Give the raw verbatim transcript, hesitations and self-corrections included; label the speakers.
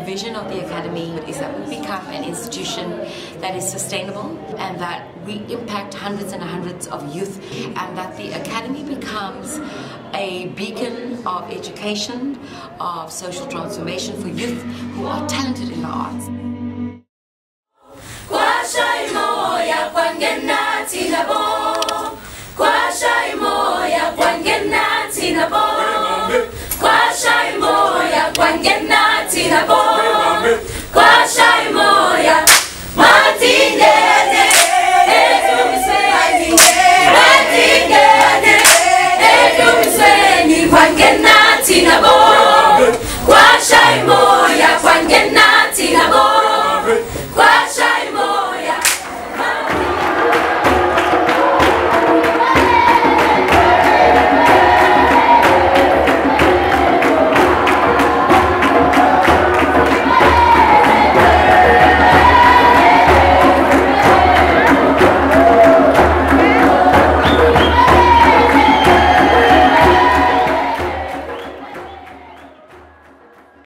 Speaker 1: vision of the Academy is that we become an institution that is sustainable and that we impact hundreds and hundreds of youth, and that the Academy becomes a beacon of education, of social transformation for youth who are talented in the arts. Kwa